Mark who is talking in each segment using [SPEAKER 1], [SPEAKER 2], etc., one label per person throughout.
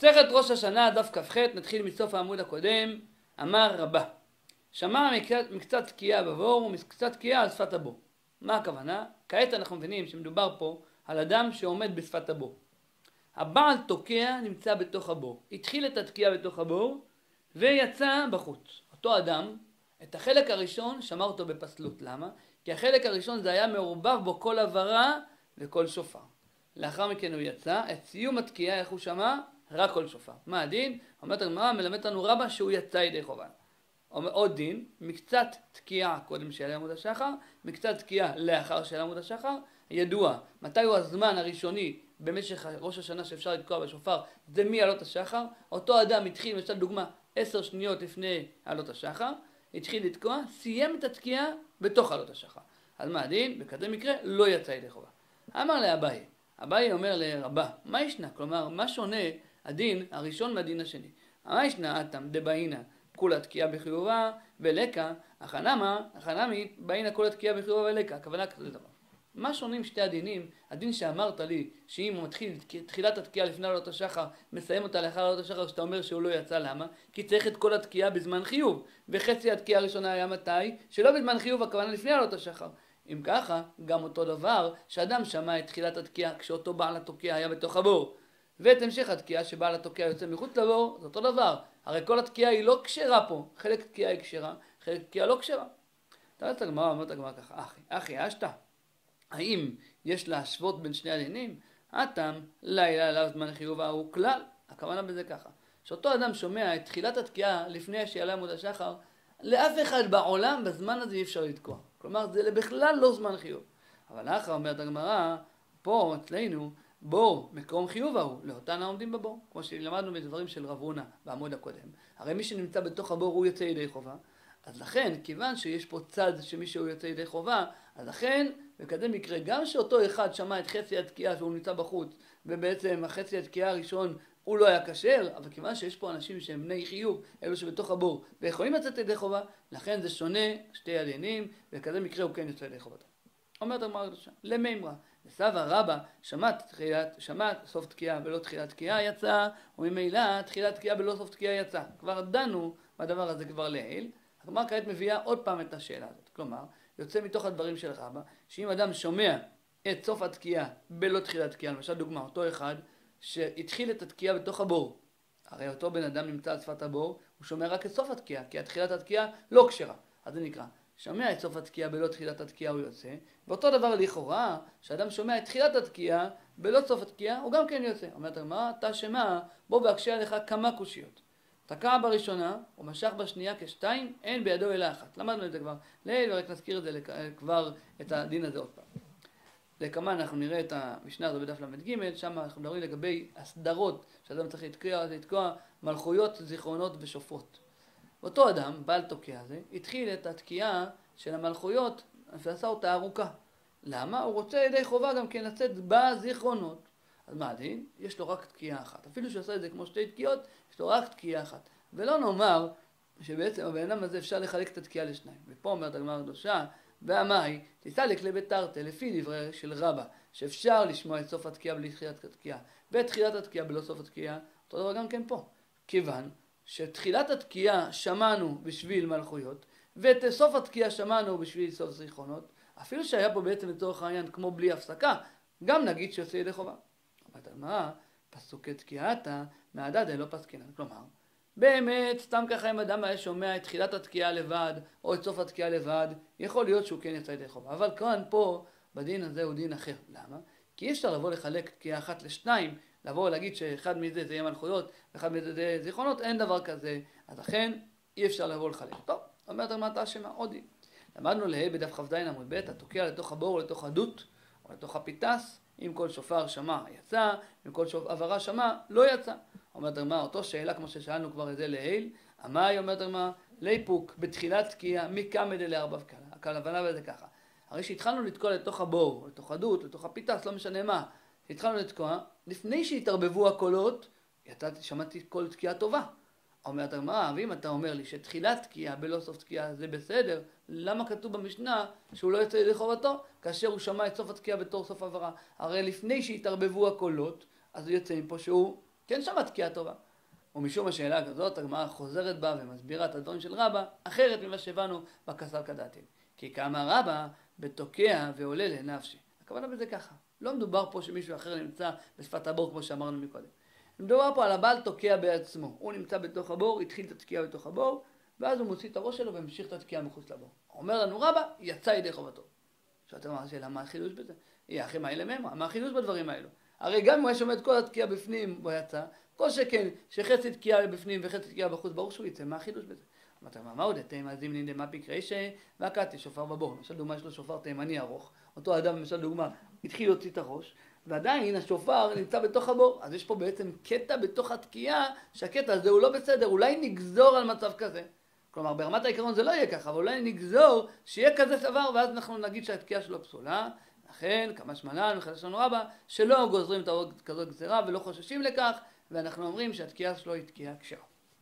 [SPEAKER 1] מסכת ראש השנה דף כ"ח, נתחיל מסוף העמוד הקודם. אמר רבה, שמע מקצת תקיעה בבור ומקצת תקיעה על שפת הבור. מה הכוונה? כעת אנחנו מבינים שמדובר פה על אדם שעומד בשפת הבור. הבעל תוקע נמצא בתוך הבור, התחיל את התקיעה בתוך הבור ויצא בחוץ. אותו אדם, את החלק הראשון שמר אותו בפסלות. למה? כי החלק הראשון זה היה מעורבב בו כל עברה וכל שופר. לאחר מכן הוא יצא, את סיום התקיעה איך הוא שמע? רק כל שופר. מה הדין? אומרת הגמרא, מלמד לנו רבה שהוא יצא ידי חובה. עוד דין, מקצת תקיעה קודם של עמוד השחר, מקצת תקיעה לאחר של עמוד השחר. ידוע מתי הוא הזמן הראשוני במשך ראש השנה שאפשר לתקוע בשופר, זה מעלות השחר. אותו אדם התחיל, למשל דוגמה, 10 שניות לפני עלות השחר, התחיל לתקוע, סיים את התקיעה בתוך עלות השחר. אז מה הדין? בכזה מקרה לא יצא ידי חובה. אמר לאביי, אביי אומר לרבה, מה ישנה? כלומר, מה שונה הדין הראשון מהדין השני? מה ישנה אתם דבעינה כולה תקיעה בחיובה ולקה, החנמי בעינה כולה תקיעה בחיובה ולקה. הכוונה כזה דבר. מה שונים שתי הדינים? הדין שאמרת לי שאם הוא מתחיל תחילת התקיעה לפני עלות השחר, מסיים אותה לאחר עלות השחר, שאתה אומר שהוא לא יצא. למה? כי צריך את כל התקיעה בזמן חיוב, וחצי התקיעה הראשונה היה מתי? שלא בזמן חיוב, הכוונה לפני עלות השחר. אם ככה, גם אותו דבר שאדם שמע את תחילת התקיעה כשאותו בעל התוקע היה בתוך הבור, ואת המשך התקיעה שבעל התוקע יוצא מחוץ לבור, זה אותו דבר. הרי כל התקיעה היא לא כשרה פה, חלק תקיעה היא כשרה, חלק תקיעה לא כשרה. תראה את הגמרא, אומרת הגמרא ככה, אחי, אשתה, האם יש להשוות בין שני הדינים? אתם, לילה עליו זמן חיובה הוא כלל. הכוונה בזה ככה, שאותו אדם שומע את תחילת התקיעה לפני שיעלה עמוד השחר, לאף אחד בעולם בזמן הזה אי אפשר לתקוע. כלומר, זה בכלל לא זמן חיוב. אבל אחר אומרת הגמרא, פה אצלנו, בור, מקום חיוב ההוא, לאותן העומדים בבור. כמו שלמדנו בדברים של רב הונא בעמוד הקודם. הרי מי שנמצא בתוך הבור הוא יוצא ידי חובה. אז לכן, כיוון שיש פה צד שמישהו יוצא ידי חובה, אז לכן, בכזה מקרה, גם שאותו אחד שמע את חצי התקיעה שהוא נמצא בחוץ, ובעצם החצי התקיעה הראשון הוא לא היה כשר, אבל כיוון שיש פה אנשים שהם בני חיוב, אלו שבתוך הבור, ויכולים לצאת ידי חובה, לכן זה שונה שתי הדינים, בכזה מקרה הוא כן יוצא ידי חובתו. אומרת הגמרא הקדושה, למימרא, לסבא רבא, שמע סוף תקיעה ולא תחילת תקיעה יצא, וממילא תחילת תקיעה ולא סוף תקיעה יצא. כבר דנו בדבר הזה כבר לעיל. הגמרא כעת מביאה עוד פעם את השאלה הזאת. כלומר, יוצא מתוך הדברים של רבא, שאם אדם שומע את סוף התקיעה בלא תחילת תקיעה, למשל דוגמה, אותו אחד שהתחיל את התקיעה בתוך הבור, הרי אותו בן אדם נמצא על שפת הבור, הוא שומע רק את סוף התקיעה, כי התחילת התקיעה לא כשרה. אז זה נקרא, שומע את סוף התקיעה בלא תחילת התקיעה הוא יוצא, ואותו דבר לכאורה, שאדם שומע את תחילת התקיעה בלא סוף התקיעה, הוא גם כן יוצא. אומרת הגמרא, אתה שמע, בוא ואקשה עליך כמה קושיות. תקע בראשונה, הוא משך בשנייה כשתיים, אין בידו אלא אחת. למדנו את זה כבר לעיל, ורק נזכיר את זה כבר, את הדין הזה עוד פעם. לכמה אנחנו נראה את המשנה הזו בדף למד ג', שם אנחנו מדברים לגבי הסדרות שאדם צריך לתקוע מלכויות, זיכרונות ושופרות. אותו אדם, בעל תוקע הזה, התחיל את התקיעה של המלכויות ועשה אותה ארוכה. למה? הוא רוצה ידי חובה גם כן לצאת בזיכרונות. אז מה הדין? יש לו רק תקיעה אחת. אפילו שהוא עשה את זה כמו שתי תקיעות, יש לו רק תקיעה אחת. ולא נאמר שבעצם הבן אדם הזה אפשר לחלק את התקיעה לשניים. ופה אומרת הגמרא הקדושה, והמאי תסלק לבתרתא, לפי דברי של רבא, שאפשר לשמוע את סוף התקיעה בלי תחילת התקיעה, ואת תחילת התקיעה בלא סוף התקיעה, אותו דבר גם כן פה. כיוון שתחילת התקיעה שמענו בשביל מלכויות, ואת סוף התקיעה שמענו בשביל סוף זיכרונות, אפילו שהיה פה בעצם לצורך העניין כמו בלי הפסקה, גם נגיד שיוצא ידי חובה. אבל מה? פסוקי תקיעתה מהדד לא פסקינן. כלומר, באמת, סתם ככה אם אדם היה שומע את תחילת התקיעה לבד, או את סוף התקיעה לבד, יכול להיות שהוא כן יצא ידי חובה. אבל כאן פה, בדין הזה הוא דין אחר. למה? כי אי אפשר לבוא לחלק תקיעה אחת לשניים, לבוא ולהגיד שאחד מזה זה יהיה מלכויות, ואחד מזה זה זיכרונות, אין דבר כזה. אז לכן, אי אפשר לבוא לחלק. טוב, אומרת על מה אתה אשמה? עוד דין. למדנו בדף כ"ז עמוד ב', התוקע לתוך הבור או לתוך הדות, או לתוך הפיתס, אם כל שופר שמע יצא, אם כל עברה שמע לא יצא. אומרת הגמרא, אותו שאלה כמו ששאלנו כבר את זה לעיל, המאי אומרת הגמרא, ליפוק בתחילת תקיעה מקמא דלערבב קלה. הכוונה בזה ככה. הרי שהתחלנו לתקוע לתוך הבור, לתוך הדות, לתוך הפיתס, לא משנה מה, התחלנו לתקוע, לפני שהתערבבו הקולות, שמעתי קול תקיעה טובה. אומרת הגמרא, ואם אתה אומר לי שתחילת תקיעה בלא סוף תקיעה זה בסדר, למה כתוב במשנה שהוא לא יוצא ידי חובתו כאשר הוא שמע את סוף התקיעה בתור סוף עברה? הרי לפני שהתערבבו הקולות, אז הוא יוצא מפה שהוא כן שמה תקיעה טובה. ומשום השאלה כזאת, הגמרא חוזרת בה ומסבירה את הדברים של רבא, אחרת ממה שהבנו בכסל כדעתין. כי כאמר רבא, בתוקע ועולה לנפשי. הכוונה בזה ככה. לא מדובר פה שמישהו אחר נמצא בשפת הבור כמו שאמרנו מקודם. מדובר פה על הבעל תוקע בעצמו. הוא נמצא בתוך הבור, התחיל את התקיעה בתוך הבור, ואז הוא מוציא את הראש שלו וממשיך את התקיעה מחוץ לבור. אומר לנו רבא, יצא ידי חובתו. שאתה אומר, השאלה, מה החידוש בזה? יהיה אחי מה אלה מהם? מה החידוש בדברים האלו? הרי גם אם הוא היה שומע את כל התקיעה בפנים, הוא יצא. כל שכן, שחצי תקיעה בפנים וחצי תקיעה בחוץ, ברור שהוא יצא. מה החידוש בזה? אמרת, מה עוד? תימן זימנין דמה פיקרי והקעתי שופר בבור. למשל דוגמה יש לו שופר תימני ארוך. אותו אדם, למשל דוגמה, התחיל להוציא את הראש, ועדיין השופר נמצא בתוך הבור. אז יש פה בעצם קטע בתוך התקיעה, שהקטע הזה הוא לא בסדר. אולי נגזור על מצב כזה. כלומר, ברמת העיקרון זה לא יהיה ככה, אבל אולי נגזור שיהיה כזה דבר, ואז אנחנו נגיד שהתקיעה שלו פסולה. לכן, כמה שמלן וחדש לנו רבא, שלא גוזרים את כזאת גזירה ולא חוששים לכך, ואנחנו אומרים שהתקיעה שלו היא תקיעה כשרה.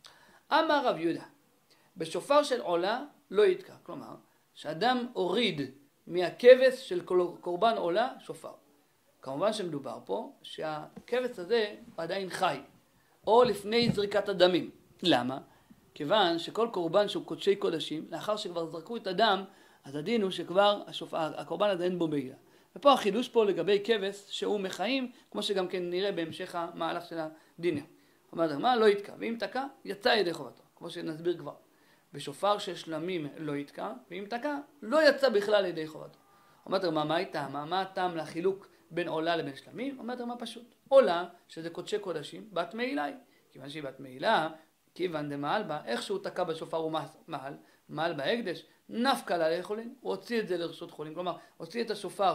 [SPEAKER 1] אמר רב יהודה, בשופר של עולה לא יתקע. כלומר, שאדם הוריד מהכבש של קורבן עולה שופר. כמובן שמדובר פה שהכבש הזה עדיין חי, או לפני זריקת הדמים. למה? כיוון שכל קורבן שהוא קודשי קודשים, לאחר שכבר זרקו את הדם, אז הדין הוא שכבר הקורבן הזה אין בו בעילה. ופה החידוש פה לגבי כבש שהוא מחיים, כמו שגם כן נראה בהמשך המהלך של הדינים. אומרת, מה? לא יתקע, ואם תקע, יצא ידי חובתו, כמו שנסביר כבר. בשופר של שלמים לא יתקע, ואם תקע, לא יצא בכלל ידי חובתו. אומרת, מה הייתה? מה הטעם לחילוק בין עולה לבין שלמים? אומרת, מה פשוט? עולה, שזה קודשי קודשים, בת מעילה היא. כיוון שהיא בת מעילה, כיוון דמעל בה, איך שהוא תקע בשופר הוא מעל בהקדש, נפקא לה לחולין, הוא הוציא את זה לרשות חולין, כלומר, הוציא את השופר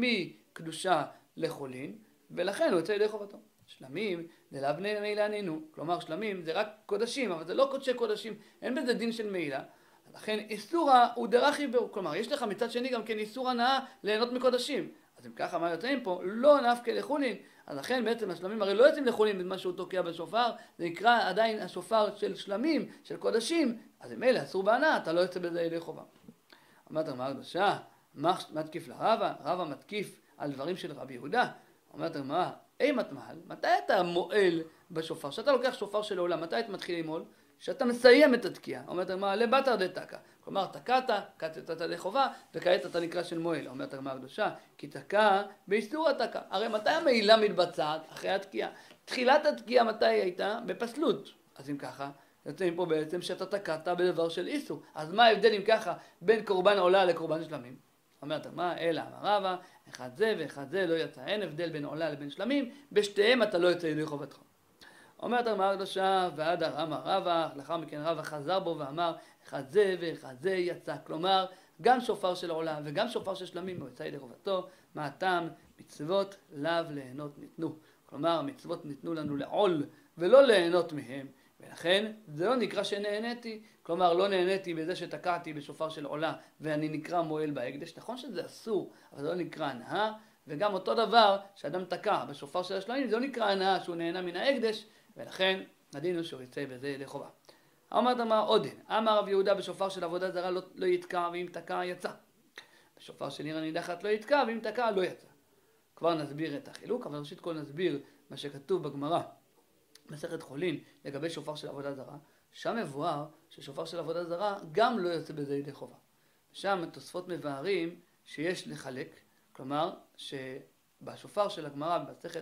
[SPEAKER 1] מקדושה לחולין, ולכן הוא יוצא ידי חובתו. שלמים, זה לאו בני מעילה נינו, כלומר שלמים זה רק קודשים, אבל זה לא קודשי קודשים, אין בזה דין של מעילה, לכן איסורה הוא דרכי בו, כלומר, יש לך מצד שני גם כן איסור הנאה ליהנות מקודשים, אז אם ככה מה יוצאים פה, לא נפקא לחולין, אז לכן בעצם השלמים הרי לא יוצאים לחולין במה שהוא תוקע בשופר, זה נקרא עדיין השופר של שלמים, של קודשים, אז אם אלה אסור בהנאה, אתה לא יוצא בזה ידי חובה. אומרת הגמרא הקדושה, מה מתקיף לרבא? רבא מתקיף על דברים של רבי יהודה. אומרת הגמרא, אימת מהל, מתי אתה מועל בשופר? כשאתה לוקח שופר של העולם, מתי אתה מתחיל למעול? כשאתה מסיים את התקיעה. אומרת הגמרא, לבטר דתקע. כלומר, תקעת, קטעת ידי חובה, וכעת אתה נקרא של מועל. אומרת הגמרא הקדושה, כי תקע באיסור התקע. הרי מתי המעילה מתבצעת? אחרי התקיעה. תחילת התקיעה מתי הייתה? בפסלות. אז אם ככה, יוצאים פה בעצם שאתה תקעת בדבר של איסור. אז מה ההבדל אם ככה בין קורבן עולה לקורבן שלמים? אומרת מה? אלא אמר רבא, אחד זה ואחד זה לא יצא. אין הבדל בין עולה לבין שלמים, בשתיהם אתה לא יוצא ידי חובתך. אומרת הגמרא הקדושה, והדר אמר רבא, לאחר מכן רבא חזר בו ואמר, אחד זה ואחד זה יצא. כלומר, גם שופר של עולה וגם שופר של שלמים הוא יצא ידי חובתו. מה הטעם? מצוות לאו ליהנות ניתנו. כלומר, המצוות ניתנו לנו לעול ולא ליהנות מהם. ולכן זה לא נקרא שנהניתי, כלומר לא נהניתי בזה שתקעתי בשופר של עולה ואני נקרא מועל בהקדש. נכון שזה אסור, אבל זה לא נקרא הנאה, וגם אותו דבר שאדם תקע בשופר של השלמים, זה לא נקרא הנאה שהוא נהנה מן ההקדש, ולכן הדין הוא שהוא יצא בזה ידי חובה. אמרת מה עוד דין? אמר רב יהודה בשופר של עבודה זרה לא יתקע, ואם תקע יצא. בשופר של עיר הנידחת לא יתקע, ואם תקע לא יצא. כבר נסביר את החילוק, אבל ראשית כל נסביר מה שכתוב בגמרא. מסכת חולין לגבי שופר של עבודה זרה, שם מבואר ששופר של עבודה זרה גם לא יוצא בזה ידי חובה. שם תוספות מבארים שיש לחלק, כלומר שבשופר של הגמרא,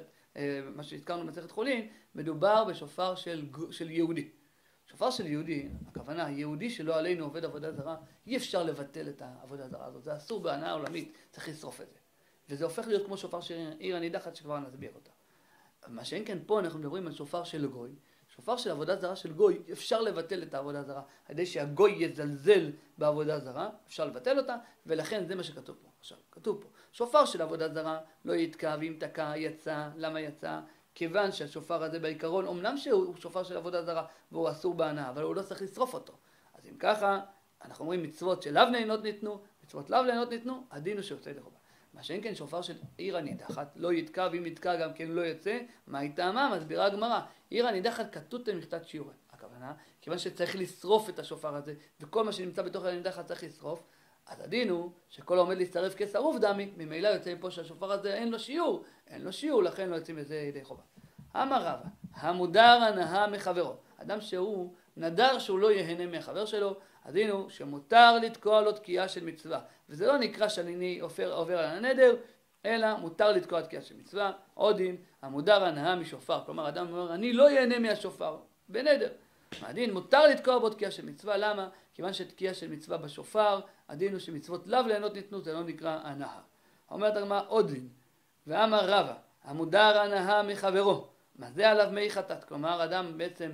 [SPEAKER 1] מה שהזכרנו במסכת חולין, מדובר בשופר של יהודי. שופר של יהודי, הכוונה, יהודי שלא עלינו עובד עבודה זרה, אי אפשר לבטל את העבודה זרה הזאת, זה אסור בהנאה עולמית, צריך לשרוף את זה. וזה הופך להיות כמו שופר של עיר הנידחת שכבר נסביר אותה. מה שאין כן פה אנחנו מדברים על שופר של גוי. שופר של עבודה זרה של גוי, אפשר לבטל את העבודה זרה. על ידי שהגוי יזלזל בעבודה זרה, אפשר לבטל אותה, ולכן זה מה שכתוב פה. עכשיו, כתוב פה, שופר של עבודה זרה לא יתקע, ואם תקע יצא. למה יצא? כיוון שהשופר הזה בעיקרון, אמנם שהוא שופר של עבודה זרה, והוא אסור בהנאה, אבל הוא לא צריך לשרוף אותו. אז אם ככה, אנחנו אומרים מצוות שלאו ליהנות ניתנו, מצוות לאו ליהנות ניתנו, הדין הוא שיוצא ידי חובה. מה שאין כן שופר של עיר הנידחת לא יתקע, ואם יתקע גם כן לא יוצא, מה היא טעמה? מסבירה הגמרא. עיר הנידחת כתותם מכתת שיעורי. הכוונה, כיוון שצריך לשרוף את השופר הזה, וכל מה שנמצא בתוך הנידחת צריך לשרוף, אז הדין הוא שכל העומד להצטרף כשרוף דמי, ממילא יוצא מפה שהשופר הזה אין לו שיעור, לכן לא יוצאים לזה ידי חובה. אמר רבא, המודר הנאה מחברו. אדם שהוא נדר שהוא לא יהנה מהחבר שלו, הדין הוא שמותר לתקוע לו תקיעה של מצווה. וזה לא נקרא שאני עובר על הנדר, אלא מותר לתקוע תקיעה של מצווה. עוד דין, המודר הנאה משופר. כלומר, אדם אומר, אני לא יהנה מהשופר, בנדר. הדין מותר לתקוע בו תקיעה של מצווה. למה? כיוון שתקיעה של מצווה בשופר, הדין הוא שמצוות לאו ליהנות ניתנו, זה לא נקרא הנאה. אומרת הגמרא עוד דין, ואמר רבא, המודר הנאה מחברו. מה זה עליו מי חטאת? כלומר, אדם בעצם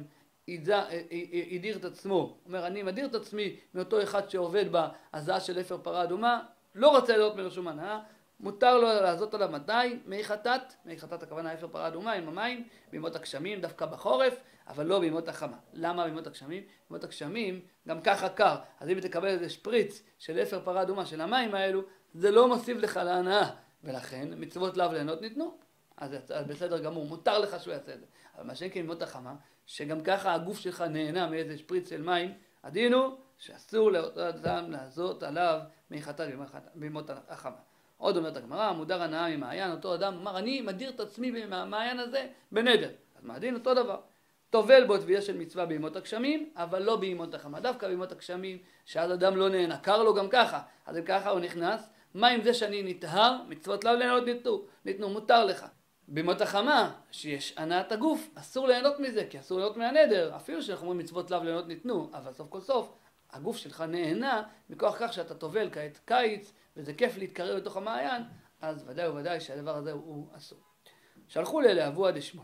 [SPEAKER 1] הדיר את עצמו. אומר, אני מדיר את עצמי מאותו אחד שעובד בהזעה של אפר פרה אדומה, לא רוצה להיות מרשום הנאה, מותר לו לעזות עליו מתי? מי חטאת? מי חטאת הכוונה אפר פרה אדומה עם המים, בימות הגשמים, דווקא בחורף, אבל לא בימות החמה. למה בימות הגשמים? בימות הגשמים גם ככה קר, אז אם תקבל איזה שפריץ של אפר פרה אדומה של המים האלו, זה לא מוסיף לך להנאה, ולכן מצוות לאו ליהנות ניתנו. אז בסדר גמור, מותר לך שהוא יעשה את זה. אבל מה שאין כבימות החמה, שגם ככה הגוף שלך נהנה מאיזה שפריץ של מים, הדין הוא שאסור לאותו אדם לעזות עליו מי חטאת בימות החמה. עוד אומרת הגמרא, מודר הנאה ממעיין, אותו אדם אמר, אני מדיר את עצמי מהמעיין הזה בנדר. אז מה הדין? אותו דבר. טובל בו תביעה של מצווה בימות הגשמים, אבל לא בימות החמה. דווקא בימות הגשמים, שאז אדם לא נהנה, קר לו גם ככה. אז אם ככה הוא נכנס, מה עם זה שאני נטהר? מצוות לאו ליהנות ניתנו, מותר לך. בימות החמה, שיש הנאת הגוף, אסור ליהנות מזה, כי אסור ליהנות מהנדר. אפילו שאנחנו אומרים מצוות לאו ליהנות ניתנו, אבל סוף כל סוף, הגוף שלך נהנה מכוח כך שאתה טובל כעת קיץ, וזה כיף להתקרב לתוך המעיין, אז ודאי וודאי שהדבר הזה הוא אסור. שלחו לאבוה דשמואל,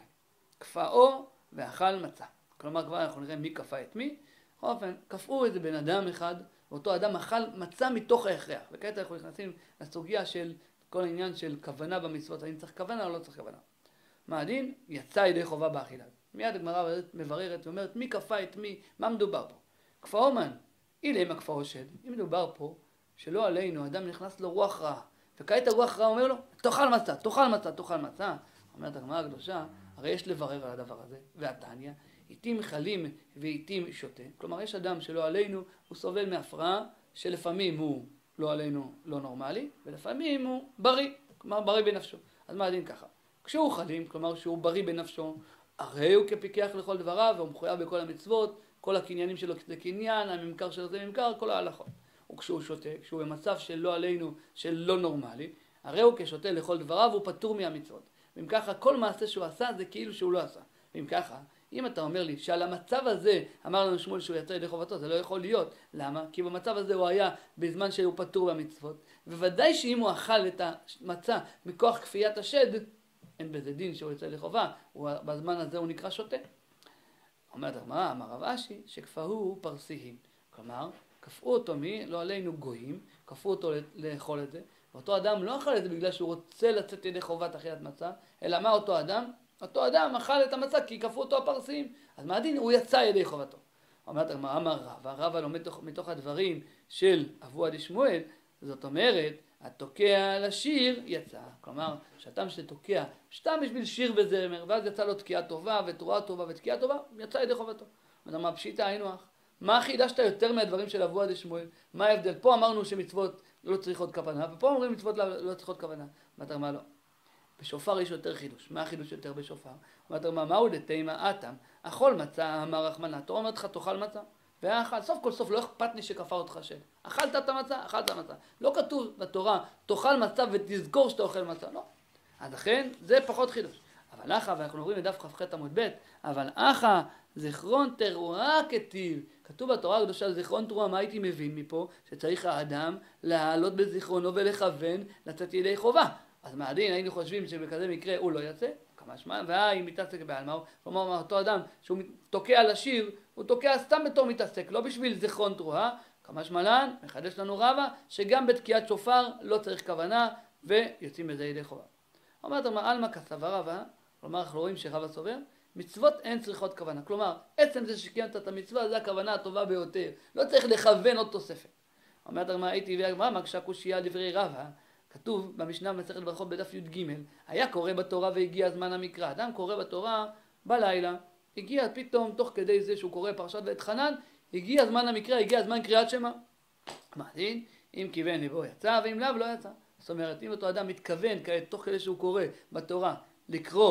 [SPEAKER 1] כפאו ואכל מצה. כלומר, כבר אנחנו נראה מי כפה את מי. בכל אופן, כפאו איזה בן אדם אחד, ואותו אדם אכל מצה מתוך ההכרח. וכעת אנחנו נכנסים לסוגיה של כל העניין של כוונה במצוות, האם צריך כוונה או לא צריך כוונה. מה הדין? יצא ידי חובה באכילה. מיד הגמרא מבררת ואומרת, מי כפה את מי? מה מדובר פה? כפאו מן, אילמה כפאו שד. אם מדובר פה, שלא עלינו, אדם נכנס לו רוח רעה, וכעת הרוח רעה אומר לו, תאכל מצה, תאכל מצה, תאכל מצה. אומרת הגמרא הקדושה, הרי יש לברר על הדבר הזה, והתניא, עיתים חלים ועיתים שותה. כלומר, יש אדם שלא עלינו, הוא סובל מהפרעה, שלפעמים הוא לא עלינו לא נורמלי, ולפעמים הוא בריא, כלומר בריא בנפשו. אז מה הדין ככה? כשהוא חלים, כלומר שהוא בריא בנפשו, הרי הוא כפיקח לכל דבריו, והוא מחויב בכל המצוות, כל הקניינים שלו זה קניין, הממכר שלו זה ממכר, כל ההלכות. וכשהוא שותה, כשהוא במצב שלא עלינו, של לא נורמלי, הרי הוא כשותה לכל דבריו, הוא פטור מהמצוות. ואם ככה, כל מעשה שהוא עשה זה כאילו שהוא לא עשה. ואם ככה, אם אתה אומר לי שעל המצב הזה אמר לנו שמואל שהוא יצא ידי חובתו, זה לא יכול להיות. למה? כי במצב הזה הוא היה בזמן שהוא פטור מהמצוות. וודאי שאם הוא אכל את המצה מכוח כפיית השד, אין בזה דין שהוא יצא ידי חובה, בזמן הזה הוא נקרא שותה. אומרת הגמרא, אמר רב אשי, שכפהו פרסיים. כלומר, כפו אותו לא עלינו גויים, כפו אותו לאכול את זה, ואותו אדם לא אכל את זה בגלל שהוא רוצה לצאת ידי חובת אכילת מצה, אלא מה אותו אדם? אותו אדם אכל את המצה כי כפו אותו הפרסים. אז מה הדין? הוא יצא ידי חובתו. אומרת הגמרא, אמר רבא, רבא לומד מתוך הדברים של אבוה דשמואל, זאת אומרת, התוקע לשיר יצא. כלומר, שאתם שתוקע, סתם בשביל שיר וזמר, ואז יצא לו תקיעה טובה ותרועה טובה ותקיעה טובה, יצא ידי חובתו. זאת אומרת, פשיטא היינו הך. מה חידשת יותר מהדברים של אבוה דשמואל? מה ההבדל? פה אמרנו שמצוות לא צריכות כוונה, ופה אומרים מצוות לא צריכות כוונה. אומרת הגמרא, לא. בשופר יש יותר חידוש. מה החידוש יותר בשופר? אומרת הגמרא, מהו דתימה אטם? אכול מצה, אמר רחמנא. התורה אומרת לך, תאכל מצה. ואכל, סוף כל סוף לא אכפת לי שכפה אותך שד. אכלת את המצה, אכלת מצה. לא כתוב בתורה, תאכל מצה ותזכור שאתה אוכל מצה. לא. אז לכן, זה פחות חידוש. אבל אחא, ואנחנו עוברים לדף כ"ח עמוד ב', אבל אחא, זיכרון תרועה כתיב. כתוב בתורה הקדושה, זיכרון תרועה, מה הייתי מבין מפה? שצריך האדם להעלות בזיכרונו ולכוון לצאת ידי חובה. אז מה הדין? היינו חושבים שבכזה מקרה הוא לא יצא, כמה שמע, והיא מתעסק בעלמא. כלומר, אותו אדם שהוא תוקע לשיר, הוא תוקע סתם בתור מתעסק, לא בשביל זיכרון תרועה. כמה שמלן, מחדש לנו רבא, שגם בתקיעת שופר לא צריך כוונה, ויוצאים בזה ידי חובה. אומרת, עלמא כסבר רבא, כלומר, אנחנו רואים שרבא סובר, מצוות אין צריכות כוונה. כלומר, עצם זה שקיימת את המצווה, זה הכוונה הטובה ביותר. לא צריך לכוון עוד תוספת. אומרת, הייתי והגמרא, מקשה קושייה דברי רבא, כתוב במשנה במסכת ברכות בדף י"ג, היה קורא בתורה והגיע זמן המקרא. אדם קורא בתורה בלילה, הגיע פתאום תוך כדי זה שהוא קורא פרשת ואתחנן, הגיע זמן המקרא, הגיע זמן קריאת שמע. מה דין? אם כיוון לבו יצא, ואם לאו לא יצא. זאת אומרת, אם אותו אדם מתכוון כעת תוך כדי שהוא קורא בתורה לקרוא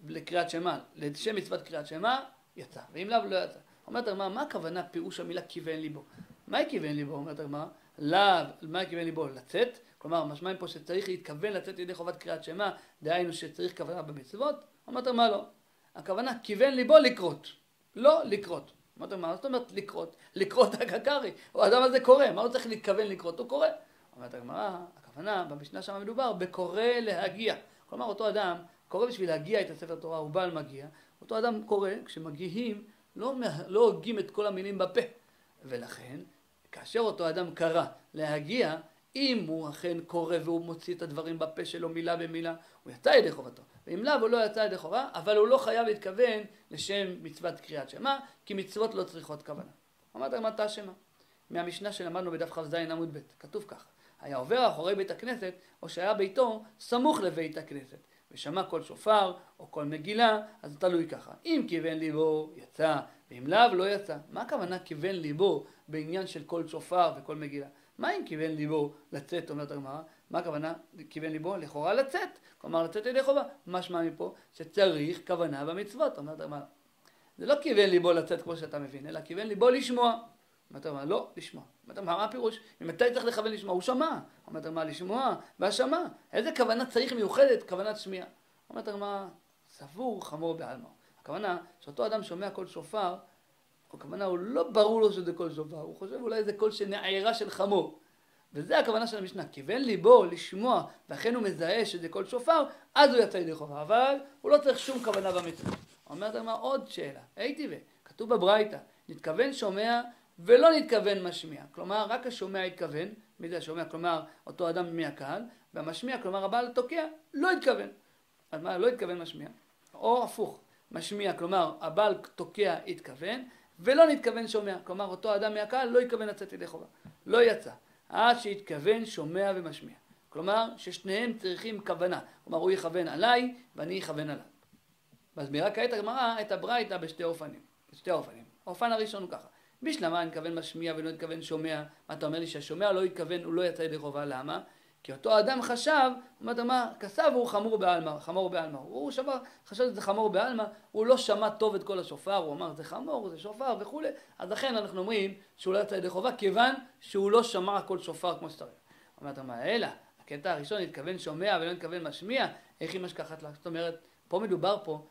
[SPEAKER 1] לקריאת שמע, לשם מצוות קריאת שמע, יצא, ואם לאו לא יצא. אומרת הגמרא, מה הכוונה פירוש המילה כיוון ליבו? מה כיוון ליבו? אומרת הגמרא, לאו, מה כיוון ליבו? לצאת, כלומר, משמעים פה שצריך להתכוון לצאת ידי חובת קריאת שמע, דהיינו שצריך כוונה במצוות, אומרת הגמרא לא. הכוונה כיוון ליבו לקרות, לא לקרות. אומרת הגמרא, מה זאת אומרת לקרות? לקרות הקקרי, האדם הזה קורא, מה הוא צריך להתכוון לקרות? הוא קורא. אומרת הגמרא, הכוונה, במשנה שם מדובר, בקורא להגיע. כלומר, אותו אדם קורא בשביל להגיע את הספר תורה, הוא בעל מגיע. אותו אדם קורא, כשמגיעים, לא הוגים את כל המילים בפה. ולכן, כאשר אותו אדם קרא להגיע, אם הוא אכן קורא והוא מוציא את הדברים בפה שלו מילה במילה, הוא יצא ידי חובתו. ואם לאו הוא לא יצא ידי חובה, אבל הוא לא חייב להתכוון לשם מצוות קריאת שמע, כי מצוות לא צריכות כוונה. אמרת הגמרא תשמע. מהמשנה שלמדנו בדף כ"ז עמוד ב', כתוב ככה: היה עובר אחורי בית הכנסת, או שהיה ביתו סמוך לבית הכנסת, ושמע קול שופר או קול מגילה, אז תלוי ככה. אם כיוון ליבו יצא, ואם לאו לא יצא. מה הכוונה כיוון ליבו בעניין של קול שופר וקול מגילה? מה אם כיוון ליבו לצאת, אומרת הגמרא? מה הכוונה כיוון ליבו? לכאורה לצאת, כלומר לצאת ידי חובה. משמע מפה שצריך כוונה במצוות, אומרת הגמרא. זה לא כיוון ליבו לצאת כמו שאתה מבין, אלא כיוון ליבו לשמוע. אומרת הגמרא, לא לשמוע. אומרת הגמרא, מה הפירוש? ממתי צריך לכוון לשמוע? הוא שמע. אומרת הגמרא, לשמוע והשמע. איזה כוונה צריך מיוחדת? כוונת שמיעה. אומרת הגמרא, סבור חמור בעלמא. הכוונה שאותו אדם שומע קול שופר, הכוונה הוא לא ברור לו שזה קול שופר, הוא חושב אולי זה קול שנעירה של חמור. וזה הכוונה של המשנה, כיוון ליבו לשמוע, ואכן הוא מזהה שזה קול שופר, אז הוא יצא ידי חובה, אבל הוא לא צריך שום כוונה במצוות. אומרת הגמרא, עוד שאלה, הייתי כתוב בברייתא, נתכוון שומע ולא נתכוון משמיע. כלומר, רק השומע התכוון, מי זה השומע? כלומר, אותו אדם מהקהל, והמשמיע, כלומר, הבעל תוקע, לא התכוון. אז מה, לא התכוון משמיע? או הפוך, משמיע, כלומר, הבעל תוקע התכוון, ולא נתכוון שומע. כלומר, אותו אדם מהקהל לא התכוון לצאת ידי חובה. לא יצא. עד שהתכוון שומע ומשמיע. כלומר, ששניהם צריכים כוונה. כלומר, הוא יכוון עליי, ואני יכוון עליו. מסבירה כעת הגמרא את הברייתא בשתי אופנים. בשתי אופנים. האופן הראשון הוא ככה. בשלמה אני מתכוון משמיע ולא מתכוון שומע. מה אתה אומר לי שהשומע לא התכוון, הוא לא יצא ידי חובה. למה? כי אותו אדם חשב, מה, כסב הוא חמור בעלמא, חמור בעלמא. הוא חשב שזה חמור בעלמא, הוא לא שמע טוב את כל השופר, הוא אמר זה חמור, זה שופר וכו'. אז לכן אנחנו אומרים שהוא לא יצא ידי חובה, כיוון שהוא לא שמע כל שופר כמו שצריך. אומרת מה, אלא, הקטע הראשון התכוון שומע ולא התכוון משמיע, איך היא משכחת לה? זאת אומרת, פה מדובר פה,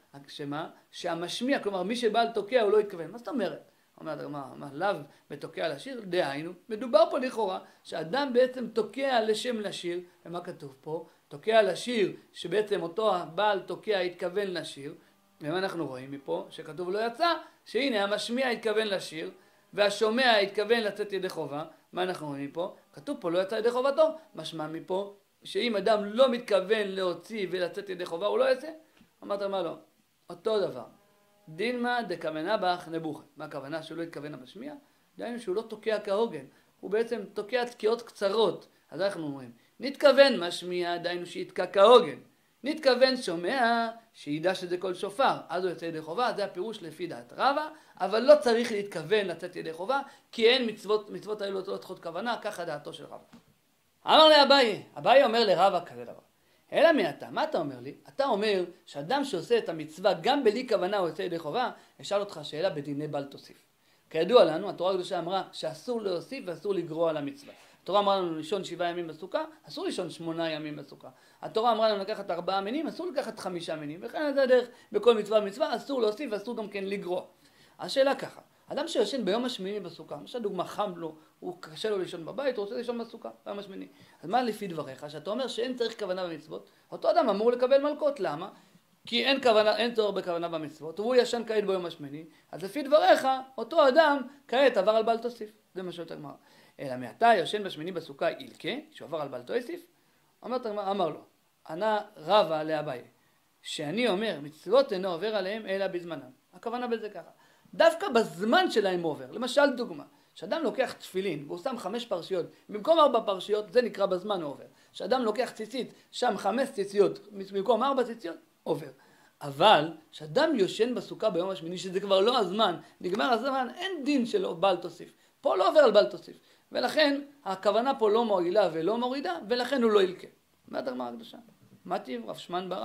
[SPEAKER 1] שהמשמיע, כלומר מי שבעל תוקע הוא לא התכוון. מה זאת אומרת? אומרת, מה, לאו ותוקע לשיר? דהיינו, מדובר פה לכאורה שאדם בעצם תוקע לשם לשיר, ומה כתוב פה? תוקע לשיר, שבעצם אותו הבעל תוקע התכוון לשיר, ומה אנחנו רואים מפה? שכתוב לא יצא, שהנה המשמיע התכוון לשיר, והשומע התכוון לצאת ידי חובה. מה אנחנו רואים פה? כתוב פה לא יצא ידי חובתו, משמע מפה שאם אדם לא מתכוון להוציא ולצאת ידי חובה, הוא לא יצא. אמרת מה לא? אותו דבר. דילמה דכוונה בך נבוכה. מה הכוונה שהוא לא התכוון למשמיע? דהיינו שהוא לא תוקע כהוגן. הוא בעצם תוקע תקיעות קצרות. אז אנחנו אומרים, נתכוון משמיע, דהיינו שיתקע כהוגן. נתכוון שומע, שידע שזה קול שופר. אז הוא יצא ידי חובה, זה הפירוש לפי דעת רבא, אבל לא צריך להתכוון לצאת ידי חובה, כי אין מצוות האלו לא צריכות כוונה, ככה דעתו של רבא. אמר לאביי, אביי אומר לרבא כזה דבר. אלא מעתה, מה אתה אומר לי? אתה אומר שאדם שעושה את המצווה גם בלי כוונה הוא יוצא ידי חובה, אשאל אותך שאלה בדיני בל תוסיף. כידוע לנו, התורה הקדושה אמרה שאסור להוסיף ואסור לגרוע על המצווה. התורה אמרה לנו לישון 7 ימים בסוכה, אסור לישון 8 ימים בסוכה. התורה אמרה לנו לקחת 4 מינים, אסור לקחת 5 מינים. וכן זה הדרך בכל מצווה ומצווה, אסור להוסיף ואסור גם כן לגרוע. השאלה ככה, אדם שישן ביום השמיני בסוכה, למשל דוגמה חם לו, הוא קשה לו לישון בבית, הוא רוצה לישון בסוכה, ביום השמיני. אז מה לפי דבריך? שאתה אומר שאין צריך כוונה במצוות, אותו אדם אמור לקבל מלכות, למה? כי אין צורך בכוונה במצוות, והוא ישן כעת ביום השמיני, אז לפי דבריך, אותו אדם כעת עבר על בל תוסיף. זה מה שאתה אמר. אלא מעתה ישן בשמיני בסוכה אילקה, שהוא עבר על בל תוסיף, אמר לו, ענה רבא לאביי, שאני אומר, מצוות אינו עובר עליהם אלא בזמנם. הכוונה בזה ככה. דווקא בזמן שלהם עובר. למשל דוגמה, שאדם לוקח תפילין והוא שם 5 פרשיות, במקום 4 פרשיות, זה נקרא בזמן עובר. שאדם לוקח ציצית, שם 5 ציציות, במקום 4 ציציות, עובר. אבל שאדם יושן בסוכה ביום השמיני, שזה כבר לא הזמן, נגמר הזמן, אין דין של בל תוסיף. פה לא עובר על בל תוסיף. ולכן הכוונה פה לא מועילה ולא מורידה, ולכן הוא לא ילקה. מה הגמרא הקדושה? מה טיב רב שמן בר אבא?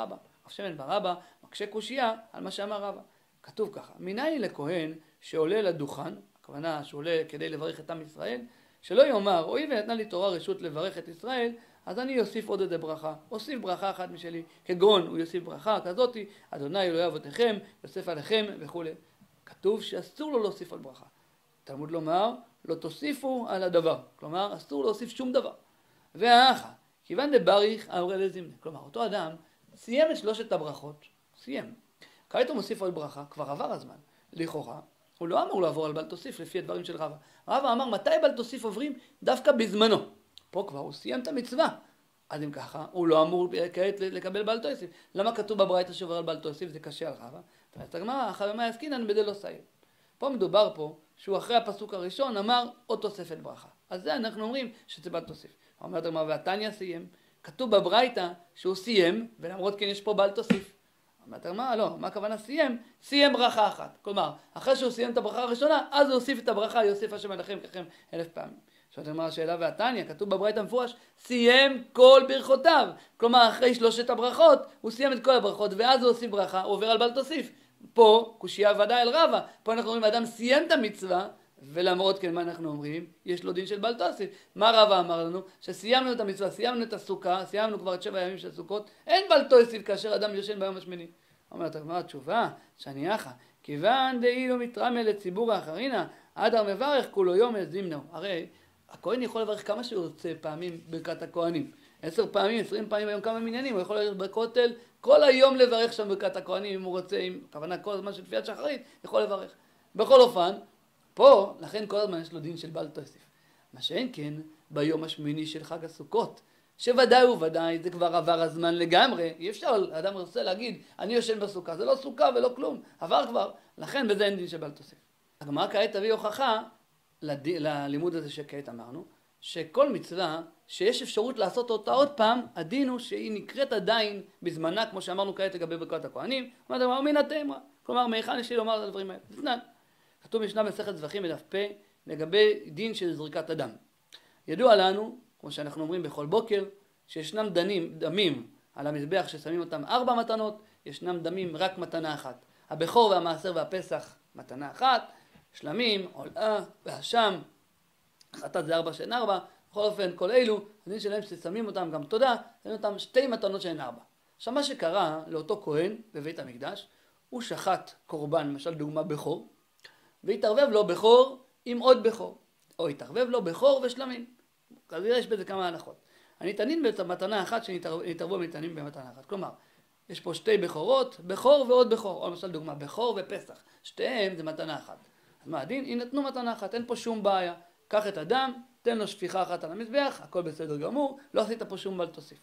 [SPEAKER 1] רב שמן בר אבא מקשה קושייה על מה שאמר רבא. כתוב ככה, מניין לכהן שעולה לדוכן, הכוונה שעולה כדי לברך את עם ישראל, שלא יאמר, אוי ונתנה לי תורה רשות לברך את ישראל, אז אני אוסיף עוד איזה ברכה, אוסיף ברכה אחת משלי, כגון הוא יוסיף ברכה כזאתי, אדוני אלוהי אבותיכם, יוסף עליכם וכו'. כתוב שאסור לו להוסיף על ברכה. תלמוד לומר, לא תוסיפו על הדבר, כלומר אסור להוסיף שום דבר. והאחה, כיוון דבריך אורי לזימנה, כלומר אותו אדם סיים את 3 הברכות, סיים. כעת הוא מוסיף עוד ברכה, כבר עבר הזמן, לכאורה. הוא לא אמור לעבור על בל תוסיף לפי הדברים של רבא. רבא אמר מתי בל תוסיף עוברים? דווקא בזמנו. פה כבר הוא סיים את המצווה. אז אם ככה, הוא לא אמור כעת לקבל בל תוסיף. למה כתוב בברייתא שעובר על בל תוסיף? זה קשה על רבא. אומרת הגמרא, אחרי מה יסקינן בדי לא סיים. פה מדובר פה שהוא אחרי הפסוק הראשון אמר עוד תוספת ברכה. אז זה אנחנו אומרים שזה בל תוסיף. אומרת הגמרא והתניא סיים. כתוב בברייתא שהוא סיים, ולמרות כן יש פה בל תוסיף. אומרת הגמרא, לא, מה הכוונה סיים? סיים ברכה אחת. כלומר, אחרי שהוא סיים את הברכה הראשונה, אז הוא הוסיף את הברכה, יוסיף השם עליכם ככם 1000 פעמים. שואלת הגמרא השאלה והתניא, כתוב בברייתא מפורש, סיים כל ברכותיו. כלומר, אחרי 3 הברכות, הוא סיים את כל הברכות, ואז הוא הוסיף ברכה, הוא עובר על בל תוסיף. פה, קושייה ודאי אל רבא. פה אנחנו אומרים, האדם סיים את המצווה, ולמרות כן מה אנחנו אומרים? יש לו דין של בל תוסיף. מה רבא אמר לנו? שסיימנו את המצווה, סיימנו את הסוכה, סיימנו כבר את 7 ימים של סוכות, אין בל תוסיף כאשר אדם יושן ביום השמיני. אומרת הגמרא התשובה, שניחה, כיוון דאילו מתרמה לציבור האחרינה, אדר מברך כולו יום זימנו. הרי הכהן יכול לברך כמה שהוא רוצה פעמים ברכת הכהנים. 10 פעמים, 20 פעמים היום כמה מניינים, הוא יכול ללכת בכותל כל היום לברך שם ברכת הכהנים אם הוא רוצה, עם כוונה כל הזמן של תפילת שחרית, יכול לברך. בכל אופן, פה, לכן כל הזמן יש לו דין של בל תוסיף. מה שאין כן, ביום השמיני של חג הסוכות, שוודאי וודאי זה כבר עבר הזמן לגמרי, אי אפשר, האדם רוצה להגיד, אני יושן בסוכה, זה לא סוכה ולא כלום, עבר כבר, לכן בזה אין דין של בל תוסיף. הגמרא כעת תביא הוכחה ללימוד הזה שכעת אמרנו, שכל מצווה שיש אפשרות לעשות אותה עוד פעם, הדין הוא שהיא נקראת עדיין בזמנה, כמו שאמרנו כעת לגבי ברכת הכהנים, אומרת הגמרא מן התמרה, כלומר מהיכן יש לי לומר את הדברים האלה? זמן. כתוב משנה מסכת זבחים בדף פ לגבי דין של זריקת הדם. ידוע לנו, כמו שאנחנו אומרים בכל בוקר, שישנם דמים על המזבח ששמים אותם 4 מתנות, ישנם דמים רק מתנה אחת. הבכור והמעשר והפסח מתנה אחת, שלמים, עולה והשם, חטאת זה 4 שאין 4, בכל אופן כל אלו, הדין שלהם ששמים אותם גם תודה, שמים אותם 2 מתנות שאין 4. עכשיו מה שקרה לאותו כהן בבית המקדש, הוא שחט קורבן, למשל דוגמה בכור, והתערבב לו בכור עם עוד בכור, או התערבב לו בכור ושלמים. אז יש בזה כמה הנחות. הניתנים במתנה אחת שנתערבו ניתנים במתנה אחת. כלומר, יש פה 2 בכורות, בכור ועוד בכור, או למשל דוגמה, בכור ופסח. שתיהם זה מתנה אחת. אז מה הדין? יינתנו מתנה אחת, אין פה שום בעיה. קח את הדם, תן לו שפיכה אחת על המזבח, הכל בסדר גמור, לא עשית פה שום בל תוסיף.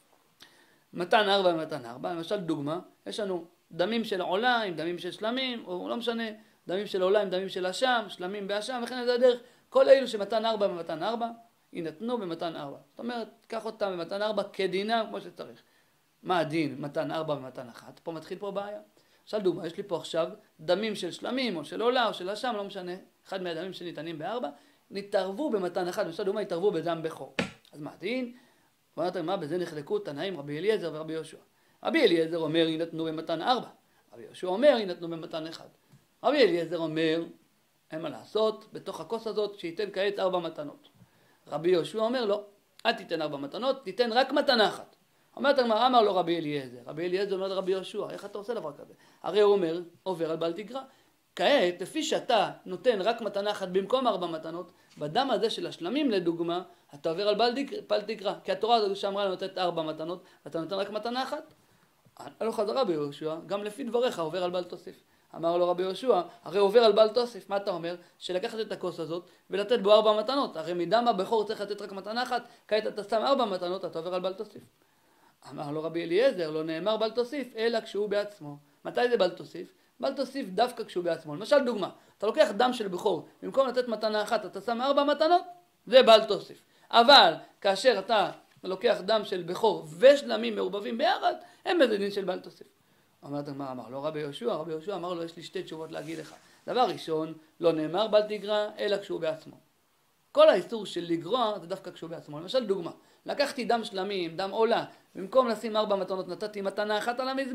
[SPEAKER 1] מתן 4 ומתן 4, למשל דוגמה, יש לנו דמים של עולה עם דמים של שלמים, או לא משנה, דמים של עולה עם דמים של אשם, שלמים באשם, וכן זה הדרך. כל אלו שמתן 4 ומתן 4, יינתנו במתן 4. זאת אומרת, קח אותם במתן 4 כדינם כמו שצריך. מה הדין מתן 4 ומתן 1? פה מתחיל פה בעיה. עכשיו דוגמה, יש לי פה עכשיו דמים של שלמים, או של עולה, או של אשם, לא משנה, אחד מהדמים שניתנים ב4, נתערבו במתן 1, למשל דוגמה, יתערבו בדם בכור. אז מה הדין? ואומרת מה, בזה נחלקו תנאים רבי אליעזר ורבי יהושע. רבי אליעזר אומר, יינתנו במתן 4. רבי יהושע אומר, יינתנו במתן 1. רבי אליעזר אומר, אין מה לעשות, בתוך הכוס הזאת, שייתן כעת 4 מתנות. רבי יהושע אומר, לא, אל תיתן 4 מתנות, תיתן רק מתנה אחת. אומרת הגמרא, אמר לו רבי אליעזר. רבי אליעזר אומר לרבי יהושע, איך אתה עושה דבר כזה? הרי הוא אומר, עובר על בל תגרע. כעת, לפי שאתה נותן רק מתנה אחת במקום 4 מתנות, בדם הזה של השלמים לדוגמה, אתה עובר על בל תגרע. כי התורה הזו שאמרה לתת 4 מתנות, ואתה נותן רק מתנה אחת. לא חזרה רבי יהושע, גם לפי דבריך עובר על בל תוסיף. אמר לו רבי יהושע, הרי עובר על בל תוסיף. מה אתה אומר? שלקחת את הכוס הזאת ולתת בו 4 מתנות. הרי מדם הבכור צריך לתת רק מתנה אחת, כעת אתה שם 4 מתנות, אתה עובר על בל תוסיף. אמר לו רבי אליעזר, לא נאמר בל תוסיף, אלא כשהוא בעצמו. מתי זה בל תוסיף? בל תוסיף דווקא כשהוא בעצמו. למשל דוגמה, אתה לוקח דם של בכור, במקום לתת מתנה אחת, אתה שם 4 מתנות, זה בל תוסיף. אבל כאשר אתה לוקח דם של בכור ושלמים מעורבבים ביחד, אין בזה דין של בל תוסיף. אמר לו רבי יהושע, רבי יהושע אמר לו, יש לי 2 תשובות להגיד לך. דבר ראשון, לא נאמר בל תגרע, אלא כשהוא בעצמו. כל האיסור של לגרוע זה דווקא כשהוא בעצמו. למשל דוגמה, לקחתי דם שלמים, דם עולה, במקום לשים 4 מתנות נתתי מתנה אחת על המזבח,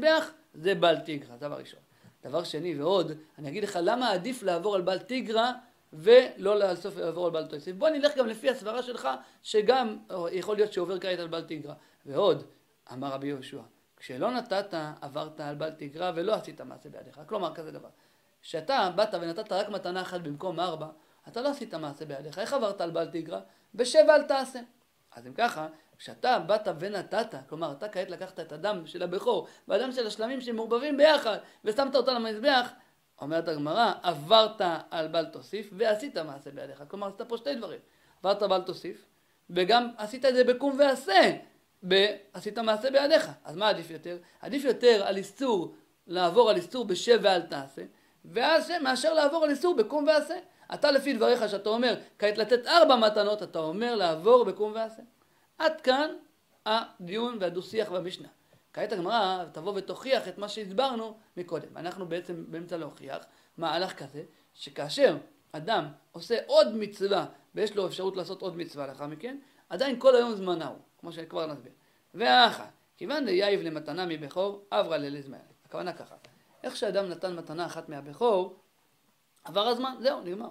[SPEAKER 1] זה בעל תיגרא, דבר ראשון. דבר שני ועוד, אני אגיד לך למה עדיף לעבור על בעל תיגרא ולא לסוף לעבור על בעל תוסף. בוא נלך גם לפי הסברה שלך, שגם יכול להיות שעובר כעת על בעל תיגרא. ועוד, אמר רבי יהושע, כשלא נתת, עברת על בעל תיגרא ולא עשית מעשה בידיך. כלומר, כזה דבר. כשאתה באת ונתת רק מתנה אחת במקום 4, אתה לא עשית מעשה בידיך. איך עברת על בעל תיגרא? ב7 אל תעשה. אז אם ככה, כשאתה באת ונתת, כלומר, אתה כעת לקחת את הדם של הבכור והדם של השלמים שמעורבבים ביחד ושמת אותה למזבח, אומרת הגמרא, עברת על בעל תוסיף ועשית מעשה בידיך. כלומר, עשית פה שתי דברים. עברת בעל תוסיף וגם עשית את זה בקום ועשה. עשית מעשה בידיך. אז מה עדיף יותר? עדיף יותר על איסור, לעבור על איסור ב7 אל תעשה, מאשר לעבור על איסור בקום ועשה. אתה לפי דבריך שאתה אומר, כעת לתת 4 מתנות, אתה אומר לעבור בקום ועשה. עד כאן הדיון והדו-שיח במשנה. כעת הגמרא תבוא ותוכיח את מה שהסברנו מקודם. אנחנו בעצם באמצע להוכיח מהלך כזה, שכאשר אדם עושה עוד מצווה, ויש לו אפשרות לעשות עוד מצווה לאחר מכן, עדיין כל היום זמנה הוא, כמו שכבר נסביר. והאחר, כיוון דייב למתנה מבכור, עברה ללזמן. הכוונה ככה. איך שאדם נתן מתנה אחת מהבכור, עבר הזמן, זהו, נגמר.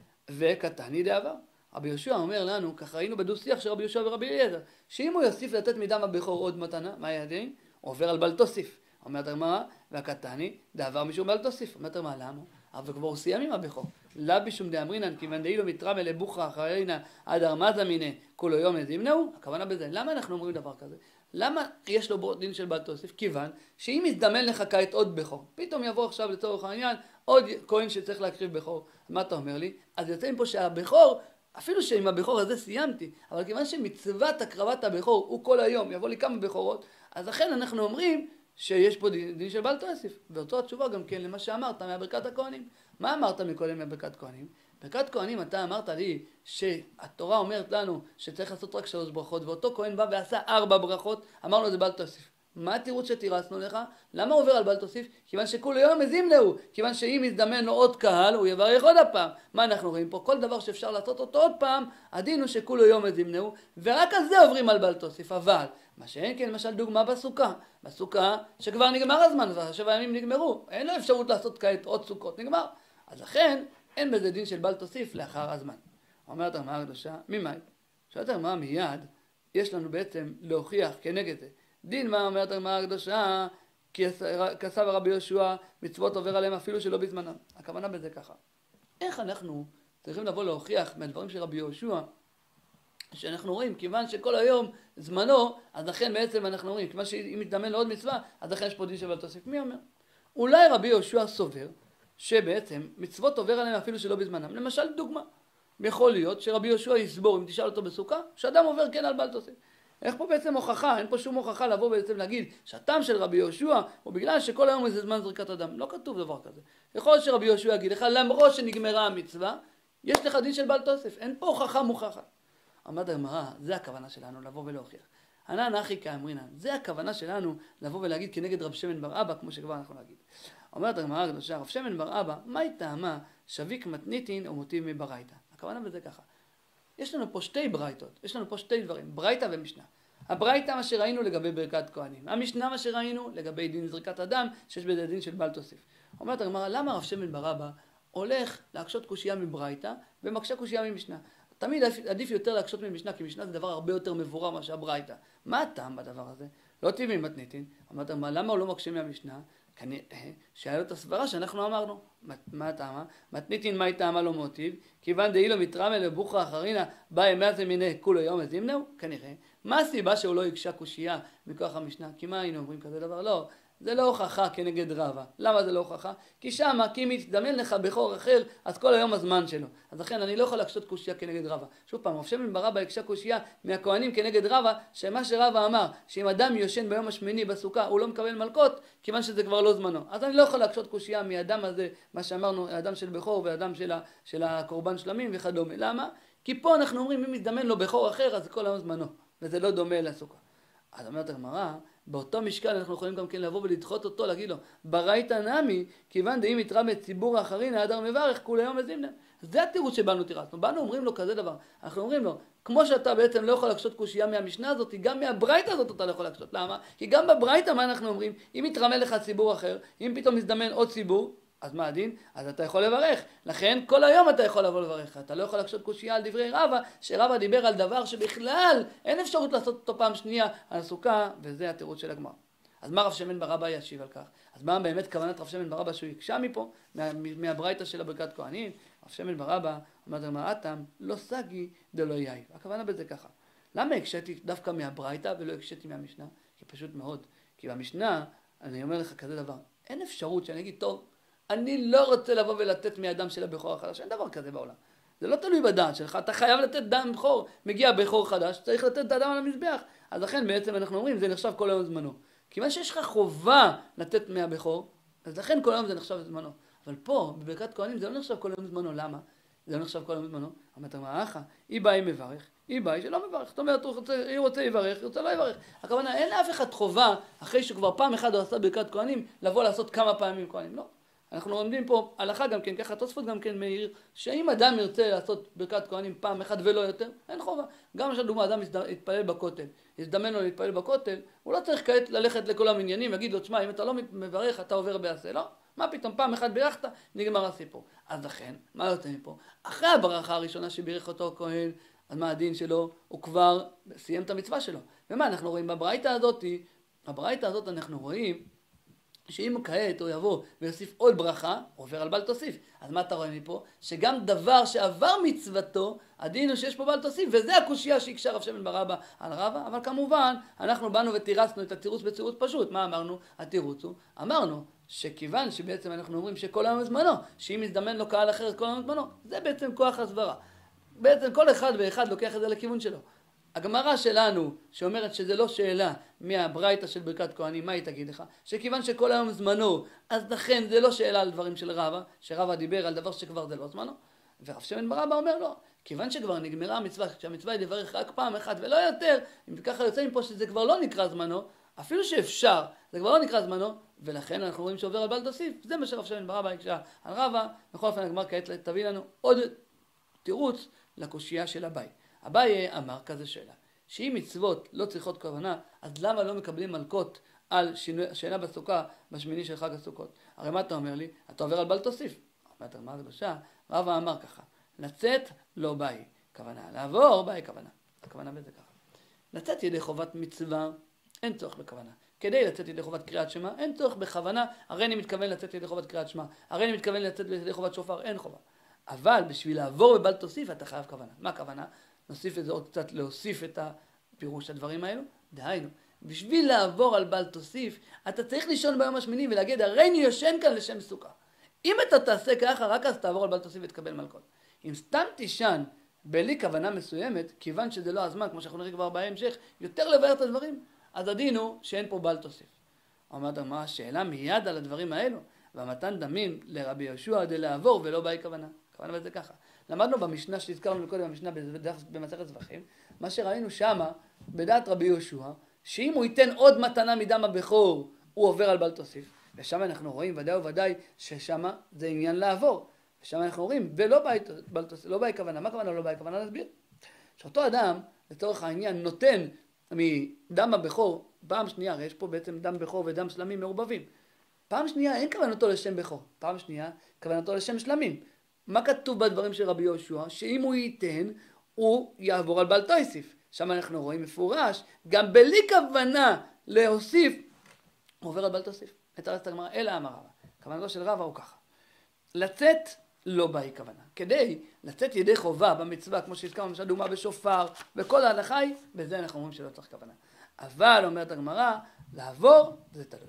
[SPEAKER 1] וקטני דעבר. רבי יהושע אומר לנו, ככה ראינו בדו-שיח של רבי יהושע ורבי אליעזר, שאם הוא יוסיף לתת מדם הבכור עוד מתנה, מה ידעים? הוא עובר על בל תוסיף. אומרת הגמרא, והקטני דעבר משום בל תוסיף. אומרת הגמרא, למה? אבל כבר הוא סיים עם הבכור. לא בשום דאמרינן, כיוון דאילו מתרמה לבוכרא אחרינה עד ארמזה מיני, כולו יום יזימנהו. הכוונה בזה, למה אנחנו אומרים דבר כזה? למה יש לו דין של בל תוסיף? כיוון שאם יזדמן לך כעת עוד בכור, פתאום יבוא עכשיו לצורך העניין עוד כהן שצריך להקריב בכור. מה אתה אומר לי? אז יוצא מפה שהבכור, אפילו שעם הבכור הזה סיימתי, אבל כיוון שמצוות הקרבת הבכור הוא כל היום, יבוא לי כמה בכורות, אז לכן אנחנו אומרים שיש פה דין של בל תוסיף. ואותו התשובה גם כן למה שאמרת מהברכת הכהנים. מה אמרת מקודם מהברכת כהנים? ברכת כהנים אתה אמרת לי שהתורה אומרת לנו שצריך לעשות רק 3 ברכות, ואותו כהן בא ועשה 4 ברכות, אמרנו זה בל תוסיף. מה התירוץ שתירסנו לך? למה הוא עובר על בל תוסיף? כיוון שכול יום יזימנהו, כיוון שאם יזדמן לו עוד קהל הוא יברך עוד הפעם. מה אנחנו רואים פה? כל דבר שאפשר לעשות אותו עוד פעם, הדין הוא שכול יום יזימנהו, ורק על זה עוברים על בל תוסיף. אבל מה שאין כן, למשל דוגמה בסוכה, בסוכה שכבר נגמר הזמן, 7 ימים נגמרו, אין לו אפשרות לעשות כעת עוד סוכות, נגמר. אז לכן אין בזה דין של בל תוסיף לאחר הזמן. אומרת הגמרא הקדושה, ממאי? שואלת הגמרא מיד, יש לנו בעצם להוכיח כנגד זה. דין מה אומרת הגמרא הקדושה, כי כסב רבי יהושע מצוות עובר עליהם אפילו שלא בזמנם. הכוונה בזה ככה. איך אנחנו צריכים לבוא להוכיח מהדברים של רבי יהושע, שאנחנו רואים, כיוון שכל היום זמנו, אז לכן בעצם אנחנו רואים, כיוון שאם מתדמן לעוד מצווה, אז לכן יש פה דין של בל תוסיף. מי אומר? אולי רבי יהושע סובר, שבעצם מצוות עובר עליהם אפילו שלא בזמנם. למשל דוגמה, יכול להיות שרבי יהושע יסבור, אם תשאל אותו בסוכה, שאדם עובר כן על בל תוסיף. איך פה בעצם הוכחה? אין פה שום הוכחה לבוא בעצם להגיד שהטעם של רבי יהושע הוא בגלל שכל היום זה זמן זריקת הדם. לא כתוב דבר כזה. יכול להיות שרבי יהושע יגיד לך, למרות שנגמרה המצווה, יש לך דין של בל תוסיף. אין פה הוכחה מוכחת. אמרת הגמרא, זה הכוונה שלנו לבוא ולהוכיח. ענן אחי כאמרינן, זה הכוונה שלנו לבוא ולהגיד כנגד רב שמן בר אבא, כמו שכבר אנחנו נגיד. אומרת הגמרא הקדושה, רב שמן בר אבא, מהי טעמה שביק מתניתין או מוטיב מברייתא? הכוונה בזה ככה. יש לנו פה 2 ברייתות, יש לנו פה 2 דברים, ברייתא ומשנה. הברייתא מה שראינו לגבי ברכת כהנים, המשנה מה שראינו לגבי דין זריקת הדם, שיש בזה דין של בל תוסיף. אומרת הגמרא, למה רב שמן בר אבא הולך להקשות קושייה מברייתא ומקשה קושייה ממשנה? תמיד עדיף יותר להקשות ממשנה, כי משנה זה דבר הרבה יותר מבורר מאשר ברייתא. מה הטעם בדבר הזה? לא טבעי מתניתין. אמרת, למה הוא לא מקשה מהמשנה? כנראה שהיה לו את הסברה שאנחנו אמרנו. מה הטעמה? מתניתין מהי טעמה לא מוטיב? כיוון דאילו מתרמה לבוכרא אחרינה, בא ימי הזה מיני כולו יום יזימנהו? כנראה. מה הסיבה שהוא לא יקשה קושייה מכוח המשנה? כי מה היינו אומרים כזה דבר? לא. זה לא הוכחה כנגד רבא. למה זה לא הוכחה? כי שמה, כי אם יתדמן לך בכור אחר, אז כל היום הזמן שלו. אז לכן אני לא יכול להקשות קושייה כנגד רבא. שוב פעם, רב שמן בר אבא הקשה קושייה מהכהנים כנגד רבא, שמה שרבא אמר, שאם אדם יושן ביום השמיני בסוכה, הוא לא מקבל מלקות, כיוון שזה כבר לא זמנו. אז אני לא יכול להקשות קושייה מאדם הזה, מה שאמרנו, אדם של בכור ואדם של הקורבן שלמים וכדומה. למה? כי פה אנחנו אומרים, אם יתדמן לו בכור אחר, אז כל היום זמנו. וזה לא דומה לסוכה. אז אומרת הגמרא, באותו משקל אנחנו יכולים גם כן לבוא ולדחות אותו, להגיד לו, ברייתא נמי, כיוון דאם יתרא בציבור האחרין, האדר מברך, כולי יום מזימנה. זה התירוץ שבאנו תירצנו. באנו אומרים לו כזה דבר. אנחנו אומרים לו, כמו שאתה בעצם לא יכול לקשות קושייה מהמשנה הזאת, גם מהברייתא הזאת אתה לא יכול לקשות. למה? כי גם בברייתא מה אנחנו אומרים? אם יתרמה לך ציבור אחר, אם פתאום מזדמן עוד ציבור, אז מה הדין? אז אתה יכול לברך. לכן כל היום אתה יכול לבוא לברך. אתה לא יכול לקשות קושייה על דברי רבא, שרבא דיבר על דבר שבכלל אין אפשרות לעשות אותו פעם שנייה על הסוכה, וזה התירוץ של הגמרא. אז מה רב שמן בר אבא ישיב על כך? אז מה באמת כוונת רב שמן בר אבא שהוא יקשה מפה, מהברייתא של ברכת כהנים? רב שמן בר אבא אומר לגמרא, אטם לא סגי דלא יאיב. הכוונה בזה ככה. למה הקשיתי דווקא מהברייתא ולא הקשיתי מהמשנה? כי פשוט מאוד. כי במשנה, אני אומר לך כזה דבר, אין אפשרות שאני אגיד, טוב, אני לא רוצה לבוא ולתת מהדם של הבכור החדש, אין דבר כזה בעולם. זה לא תלוי בדעת שלך, אתה חייב לתת דם בכור, מגיע בכור חדש, צריך לתת את הדם על המזבח. אז לכן בעצם אנחנו אומרים, זה נחשב כל היום זמנו. כיוון שיש לך חובה לתת מהבכור, אז לכן כל היום זה נחשב זמנו. אבל פה, בברכת כהנים, זה לא נחשב כל היום זמנו. למה? זה לא נחשב כל היום זמנו. אומרת הגמרא, היא באה מברך, היא באה שלא מברך. זאת אומרת, היא רוצה יברך, היא רוצה לא יברך. הכוונה, אין לאף אחד חובה, אחרי שכבר פעם אחת הוא עשה ברכת כהנים, לבוא לעשות כמה פעמים כהנים. לא. אנחנו לומדים פה הלכה גם כן, ככה תוספות גם כן מאיר, שאם אדם ירצה לעשות ברכת כהנים פעם אחת ולא יותר, אין חובה. גם למשל דוגמה, אדם יתפלל בכותל, יזדמן לו להתפלל בכותל, הוא לא צריך כעת ללכת לכל המניינים, להגיד לו, תשמע, אם אתה לא מברך, אתה עובר בעשה, לא? מה פתאום, פעם אחת בירכת, נגמר הסיפור. אז לכן, מה יוצא מפה? אחרי הברכה הראשונה שבירך אותו הכהן, אז מה הדין שלו? הוא כבר סיים את המצווה שלו. ומה אנחנו רואים בברייתא הזאת? הברייתא הזאת אנחנו רואים שאם כעת הוא יבוא ויוסיף עוד ברכה, עובר על בל תוסיף. אז מה אתה רואה מפה? שגם דבר שעבר מצוותו, הדין הוא שיש פה בל תוסיף, וזה הקושייה שהקשה רב שמן בר אבא על רבא. אבל כמובן, אנחנו באנו ותירצנו את התירוץ בתירוץ פשוט. מה אמרנו? התירוץ הוא, אמרנו שכיוון שבעצם אנחנו אומרים שכל היום זמנו, שאם יזדמן לו קהל אחר כל היום זמנו, זה בעצם כוח הסברה. בעצם כל אחד ואחד לוקח את זה לכיוון שלו. הגמרא שלנו, שאומרת שזה לא שאלה מהברייתא של ברכת כהנים, מה היא תגיד לך? שכיוון שכל היום זמנו, אז לכן זה לא שאלה על דברים של רבא, שרבא דיבר על דבר שכבר זה לא זמנו. ורב שמן בר אבא אומר לא, כיוון שכבר נגמרה המצווה, כשהמצווה היא לברך רק פעם אחת ולא יותר, אם ככה יוצא מפה שזה כבר לא נקרא זמנו, אפילו שאפשר, זה כבר לא נקרא זמנו, ולכן אנחנו רואים שעובר על בל תוסיף. זה מה שרב שמן בר אבא הקשה על רבא. בכל אופן הגמרא כעת תביא לנו עוד תירוץ לקושייה של אביי. אביי אמר כזה שאלה, שאם מצוות לא צריכות כוונה, אז למה לא מקבלים מלכות על שינה בסוכה בשמיני של חג הסוכות? הרי מה אתה אומר לי? אתה עובר על בל תוסיף. אמרת, מה זה בשעה? רבא אמר ככה, לצאת לא באי כוונה, לעבור באי כוונה. הכוונה בזה ככה. לצאת ידי חובת מצווה, אין צורך בכוונה. כדי לצאת ידי חובת קריאת שמע, אין צורך בכוונה, הרי אני מתכוון לצאת ידי חובת קריאת שמע, הרי אני מתכוון לצאת ידי חובת שופר, אין חובה. אבל בשביל לעבור בבל תוסיף, אתה חייב כוונה. מה הכוונה? נוסיף את זה עוד קצת, להוסיף את הפירוש הדברים האלו. דהיינו, בשביל לעבור על בל תוסיף, אתה צריך לישון ביום השמיני ולהגיד, הרי אני יושן כאן לשם סוכה. אם אתה תעשה ככה, רק אז תעבור על בל תוסיף ותקבל מלכות. אם סתם תישן בלי כוונה מסוימת, כיוון שזה לא הזמן, כמו שאנחנו נראה כבר בהמשך, יותר לבאר את הדברים, אז הדין הוא שאין פה בל תוסיף. אמרת, מה השאלה מיד על הדברים האלו? והמתן דמים לרבי יהושע דלעבור ולא באי כוונה. כוונה בזה ככה. למדנו במשנה שהזכרנו קודם, במשנה במסכת זבחים, מה שראינו שמה, בדעת רבי יהושע, שאם הוא ייתן עוד מתנה מדם הבכור, הוא עובר על בל תוסיף. ושם אנחנו רואים ודאי וודאי ששם זה עניין לעבור. ושם אנחנו רואים, ולא בל תוסיף, לא באי כוונה. מה כוונה לא באי כוונה? נסביר. שאותו אדם, לצורך העניין, נותן מדם הבכור, פעם שנייה, הרי יש פה בעצם דם בכור ודם שלמים מעורבבים. פעם שנייה אין כוונתו לשם בכור, פעם שנייה כוונתו לשם שלמים. מה כתוב בדברים של רבי יהושע? שאם הוא ייתן, הוא יעבור על בל תוסיף. שם אנחנו רואים מפורש, גם בלי כוונה להוסיף, הוא עובר על בל תוסיף. את הגמרא, אלא אמר רבא. כוונתו של רבא הוא ככה. לצאת לא באי כוונה. כדי לצאת ידי חובה במצווה, כמו שהזכרנו, למשל דוגמה בשופר, וכל ההלכה היא, בזה אנחנו אומרים שלא צריך כוונה. אבל, אומרת הגמרא, לעבור זה תלוי.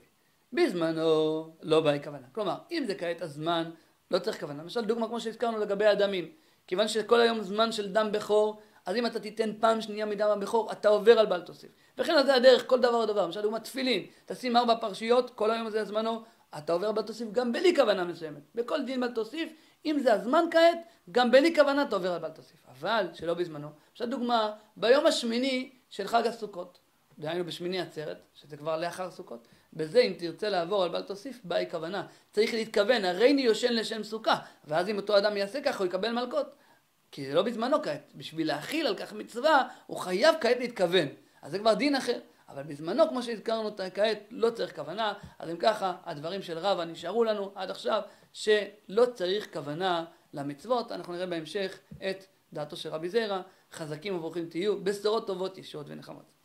[SPEAKER 1] בזמנו לא באי כוונה. כלומר, אם זה כעת הזמן, לא צריך כוונה. למשל דוגמה כמו שהזכרנו לגבי הדמים. כיוון שכל היום זמן של דם בכור, אז אם אתה תיתן פעם שנייה מדם הבכור, אתה עובר על בל תוסיף. וכן על זה הדרך, כל דבר ודבר. למשל דוגמה תפילין, תשים 4 פרשיות, כל היום הזה הזמנו, אתה עובר בל תוסיף גם בלי כוונה מסוימת. בכל דין בל תוסיף, אם זה הזמן כעת, גם בלי כוונה אתה עובר על בל תוסיף. אבל שלא בזמנו. למשל דוגמה, ביום השמיני של חג הסוכות, דהיינו בשמיני עצרת, שזה כבר לאחר סוכות. בזה אם תרצה לעבור על בל תוסיף, באי כוונה. צריך להתכוון, הריני יושן לשם סוכה, ואז אם אותו אדם יעשה ככה הוא יקבל מלקות. כי זה לא בזמנו כעת, בשביל להכיל על כך מצווה, הוא חייב כעת להתכוון. אז זה כבר דין אחר. אבל בזמנו, כמו שהזכרנו כעת, לא צריך כוונה. אז אם ככה, הדברים של רבא נשארו לנו עד עכשיו, שלא צריך כוונה למצוות. אנחנו נראה בהמשך את דעתו של רבי זירא. חזקים וברוכים תהיו, בשורות טובות, ישועות ונחמות.